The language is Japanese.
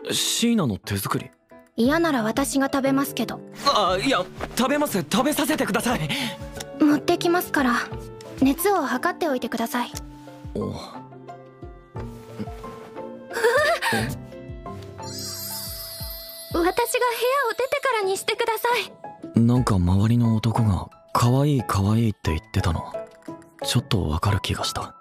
椎名の手作り？ 嫌なら私が食べますけど。 いや、食べます。食べさせてください。 持ってきますから熱を測っておいてください。 お私が部屋を出てからにしてください。 なんか周りの男が可愛い可愛いって言ってたの、ちょっとわかる気がした。